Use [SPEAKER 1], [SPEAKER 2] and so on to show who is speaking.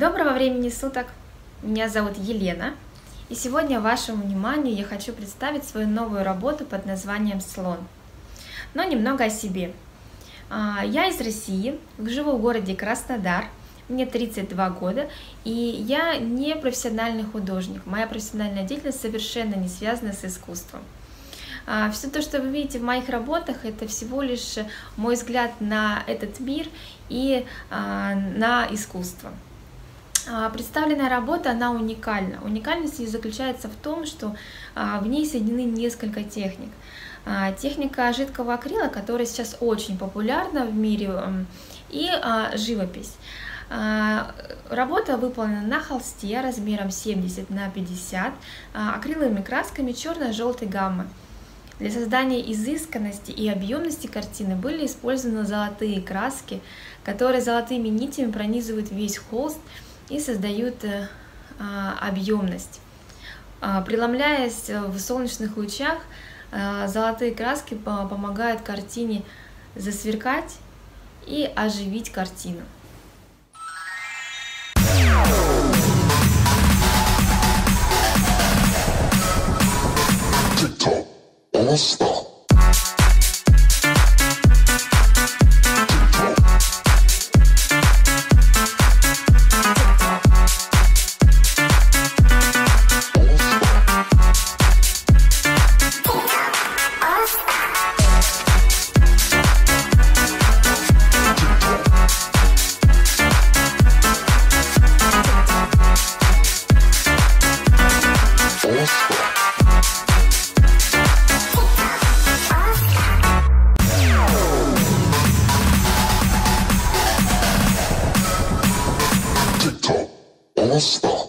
[SPEAKER 1] Доброго времени суток! Меня зовут Елена, и сегодня вашему вниманию я хочу представить свою новую работу под названием «Слон». Но немного о себе. Я из России, живу в городе Краснодар, мне 32 года, и я не профессиональный художник. Моя профессиональная деятельность совершенно не связана с искусством. Все то, что вы видите в моих работах, это всего лишь мой взгляд на этот мир и на искусство. Представленная работа, она уникальна. Уникальность ее заключается в том, что в ней соединены несколько техник. Техника жидкого акрила, которая сейчас очень популярна в мире, и живопись. Работа выполнена на холсте размером 70 на 50 акриловыми красками черно-желтой гаммы. Для создания изысканности и объемности картины были использованы золотые краски, которые золотыми нитями пронизывают весь холст и создают объемность. Преломляясь в солнечных лучах, золотые краски помогают картине засверкать и оживить картину.
[SPEAKER 2] All-Star.